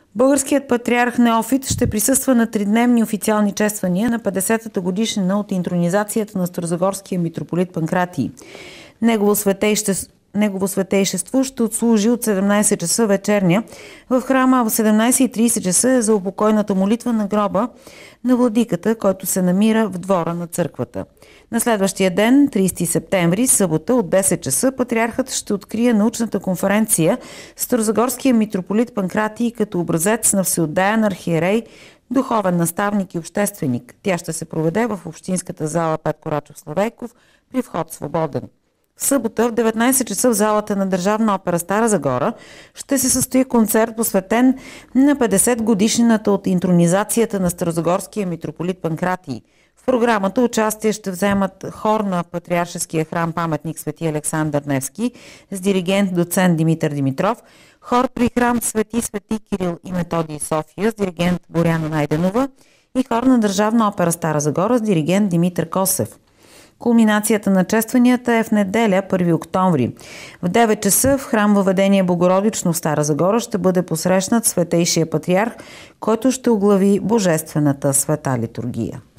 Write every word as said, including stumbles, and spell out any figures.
Българският патриарх Неофит ще присъства на тридневни официални чествания на петдесетата годишнина от интронизацията на Старозагорския митрополит Панкратий. Негово святейшество Негово святейшество ще отслужи от седемнайсет часа вечерня в храма, а в седемнайсет и трийсет часа за упокойната молитва на гроба на владиката, който се намира в двора на църквата. На следващия ден, трийсети септември, събота от десет часа, патриархът ще открие научната конференция Старозагорския митрополит Панкратий като образец на всеотдаен архиерей, духовен наставник и общественик. Тя ще се проведе в общинската зала Петко Рачов Славейков при вход свободен. В събота в деветнайсет часа в залата на Държавна опера Стара Загора ще се състои концерт, посветен на петдесет годишнината от интронизацията на Старозагорския митрополит Панкратий. В програмата участие ще вземат хор на Патриаршеския храм Паметник Свети Александър Невски с диригент доцент Димитър Димитров, хор при храм Свети Свети Кирил и Методий София с диригент Боряна Найденова и хор на Държавна опера Стара Загора с диригент Димитър Косев. Кулминацията на честванията е в неделя, първи октомври. В девет часа в храм Въведение Богородично в Стара Загора ще бъде посрещнат Светейшия патриарх, който ще оглави Божествената света литургия.